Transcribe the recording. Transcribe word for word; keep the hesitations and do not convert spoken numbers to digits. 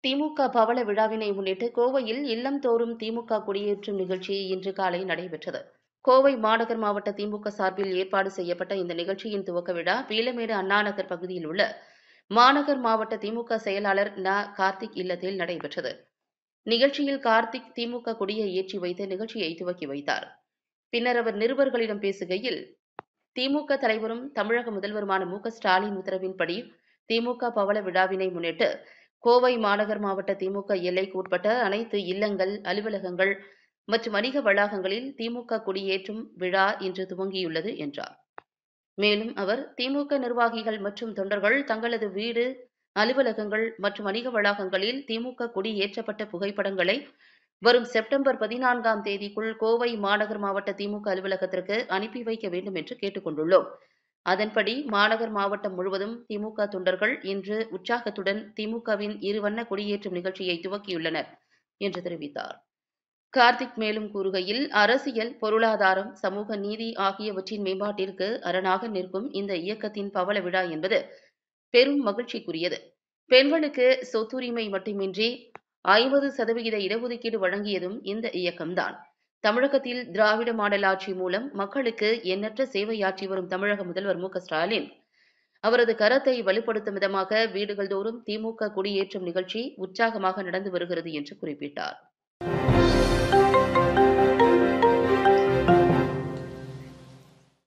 திமுக பவள விழாவினை முன்னிட்டு கோவையில் இல்லம் தோறும் திமுக கொடியேற்றும் நிகழ்ச்சி இன்று காலை நடைபெற்றது. கோவை மாநகர் மாவட்ட திமுக சார்பில் ஏற்பாடு செய்யப்பட்ட இந்த நிகழ்ச்சியின் துவக்க விழா பீளமேடு அண்ணாநகர் பகுதியில் உள்ள மாநகர் மாவட்ட திமுக செயலாளர் ந கார்த்திக் இல்லத்தில் நடைபெற்றது. நிகழ்ச்சியில் கார்த்திக் திமுக கொடியை ஏற்றி வைத்து நிகழ்ச்சியை துவக்கி வைத்தார். பின்னர் அவர் நிருபர்களிடம் பேசுகையில், திமுக தலைவரும் தமிழக முதல்வருமான மு க ஸ்டாலின் உத்தரவின்படி திமுக பவள விழாவினை முன்னிட்டு கோவை மாநகர் மாவட்ட திமுக எல்லைக்கு உட்பட்ட அனைத்து இல்லங்கள், அலுவலகங்கள் மற்றும் வணிக வளாகங்களில் திமுக கொடியேற்றும் விழா இன்று துவங்கியுள்ளது என்றார். மேலும் அவர், திமுக நிர்வாகிகள் மற்றும் தொண்டர்கள் தங்களது வீடு, அலுவலகங்கள் மற்றும் வணிக வளாகங்களில் திமுக கொடி ஏற்றப்பட்ட புகைப்படங்களை வரும் செப்டம்பர் பதினான்காம் தேதிக்குள் கோவை மாநகர் மாவட்ட திமுக அலுவலகத்திற்கு அனுப்பி வைக்க வேண்டும் என்று கேட்டுக் கொண்டுள்ளோம். அதன்படி மாநகர் மாவட்டம் முழுவதும் திமுக தொண்டர்கள் இன்று உற்சாகத்துடன் திமுகவின் இருவண்ண கொடியேற்றும் நிகழ்ச்சியை துவக்கியுள்ளனர் என்று தெரிவித்தார். கார்த்திக் மேலும் கூறுகையில், அரசியல், பொருளாதாரம், சமூக நீதி ஆகியவற்றின் மேம்பாட்டிற்கு அரணாக நிற்கும் இந்த இயக்கத்தின் பவள விழா என்பது பெரும் மகிழ்ச்சிக்குரியது. பெண்களுக்கு சொத்துரிமை மட்டுமின்றி ஐம்பது சதவிகித இடஒதுக்கீடு வழங்கியதும் இந்த இயக்கம்தான். தமிழகத்தில் திராவிட மாடல் ஆட்சி மூலம் மக்களுக்கு எண்ணற்ற சேவையாற்றி வரும் தமிழக முதல்வர் மு க ஸ்டாலின் அவரது கரத்தை வலுப்படுத்தும் விதமாக வீடுகள் தோறும் திமுக கொடியேற்றும் நிகழ்ச்சி உற்சாகமாக நடந்து வருகிறது என்று குறிப்பிட்டார்.